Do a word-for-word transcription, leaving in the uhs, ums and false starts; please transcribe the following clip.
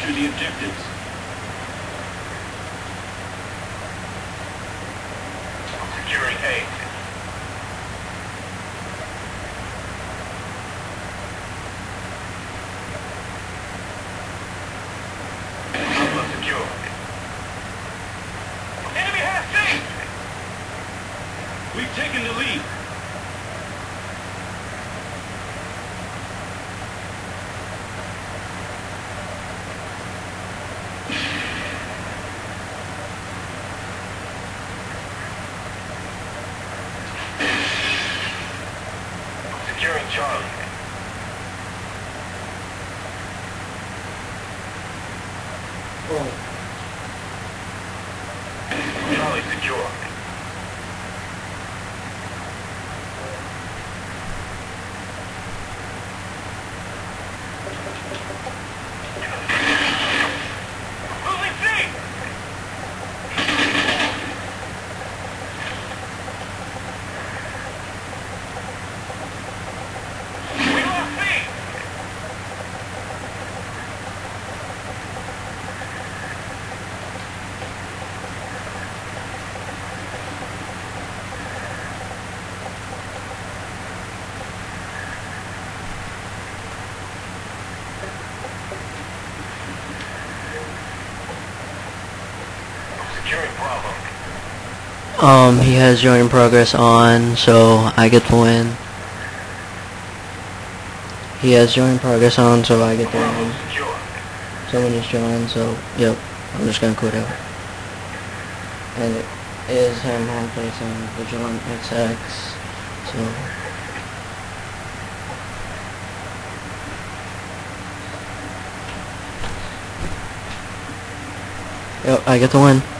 Capture the objectives. Securing A. Alpha secure. Enemy has C! We've taken the lead. Securing Charlie. Oh. Charlie secure. Losing C! We lost C! Securing Bravo. Um, he has joining progress on, so I get the win. He has joining progress on, so I get the Bravo win. secure. Someone just joined, so yep, I'm just gonna quit out. And it is him home facing Vigilant X X, so yep, I get the win.